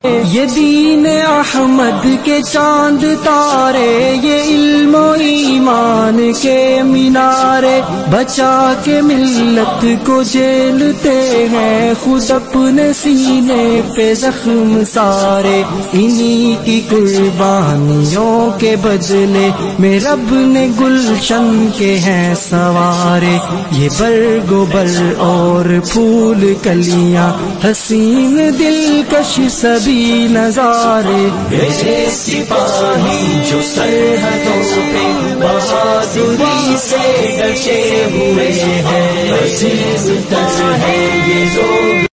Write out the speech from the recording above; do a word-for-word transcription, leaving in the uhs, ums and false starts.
ये दीन अहमद के चांद तारे, ये इल्म ईमान के मीनारे, बचा के मिल्लत को झेलते हैं खुद अपने सीने पे जख्म सारे। इन्हीं की कुर्बानियों के बदले में रब ने गुलशन के हैं सवारे। ये बरगो बर और फूल कलियां, हसीन दिलकश सभी नजारे। ऐसे सिपाही जो सरहदों पे बहादुरी से डटे हुए हैं, अजीज तर है ये लोग।